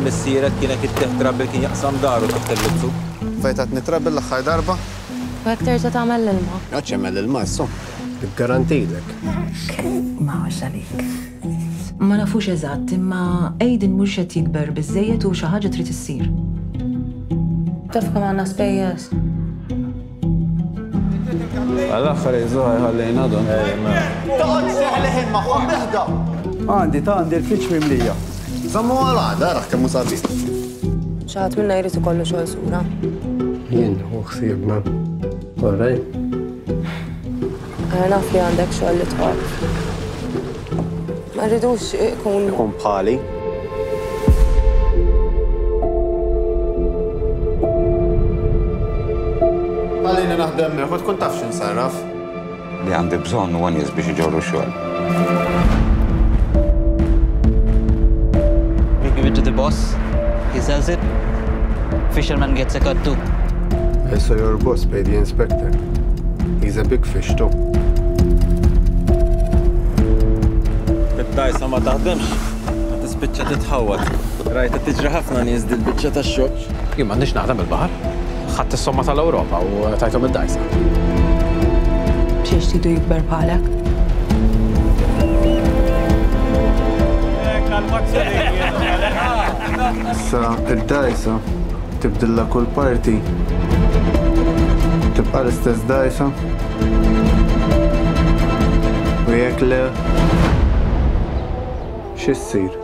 missieret kienet ittieħ trabbil kien jaqsam daru taħt il-libsu. Fejtat nitrabbil l-aħħar darba? U hekk terġa' tagħmel l-ilma. Għaċċemmel il-ma, issom. Garantilek. Ma għax għalik. Ma nafux eżatt, imma Aiden mhux qed jikber biżżejjed u xi ħaġa trid issir. Taf kemm għandna spejjeż. Għal-aħħar iżżoħar ħallejna don. Toqgħod seħleħ imma ħobb eħda. Għandi l-fiċ mimlija. Zammu għal-għada, raħ kemmu sabi. Xaħat minna jrid ikollu xogħol sura. Jien u ħsiebna. Orrej. Naf li għandek xogħol li tħobb. Ma rridux ikun. Kun bħali. Għalina naħdem meħu, tkun taf x'insarraf. Li għandi bżonn u għanies biex iġorru xogħol. We give it to the boss. He sells it. Fisherman gets a cut too. I saw your boss pay the inspector. He's a big fish too. Id-dajsa ma taħdemx, ma tispiċċa titħawwad. Rajta tiġri ħafna nies dil-biċċa tax-xogħol. Jien m'għandix naħdem bil-baħar. Ħadd is-somma tal-Ewropa u tajthom id-dajsa. Biex tidu jikber bħalek. Issa id-dajsa tibdilla kull parti. Tibqa' l-istess dajsa. U jekk le x'issir?